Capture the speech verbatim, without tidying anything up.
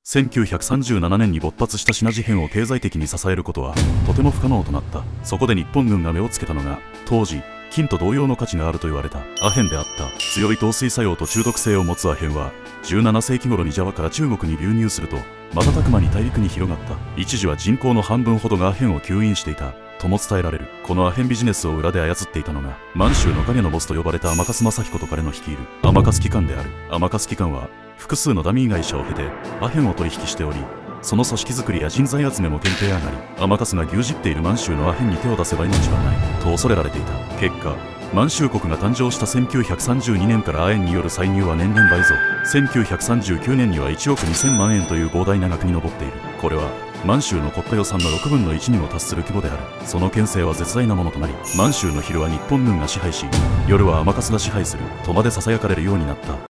せんきゅうひゃくさんじゅうななねんに勃発したシナ事変を経済的に支えることはとても不可能となった。そこで日本軍が目をつけたのが、当時金と同様の価値があると言われたアヘンであった。強い透水作用と中毒性を持つアヘンはじゅうななせいき頃にジャワから中国に流入すると瞬く間に大陸に広がった。一時は人口の半分ほどがアヘンを吸引していたとも伝えられる。このアヘンビジネスを裏で操っていたのが満州の影のボスと呼ばれた天粕正彦と彼の率いる天粕機関である。天粕機関は複数のダミー会社を経てアヘンを取引しており、その組織づくりや人材集めも検定上がり、天粕が牛耳っている満州のアヘンに手を出せば命はないと恐れられていた。結果、満州国が誕生したせんきゅうひゃくさんじゅうにねんからアヘンによる歳入は年々倍増。せんきゅうひゃくさんじゅうきゅうねんにはいちおくにせんまんえんという膨大な額に上っている。これは満州の国家予算のろくぶんのいちにも達する規模である。その牽制は絶大なものとなり、満州の昼は日本軍が支配し、夜は天粕が支配するとまで囁かれるようになった。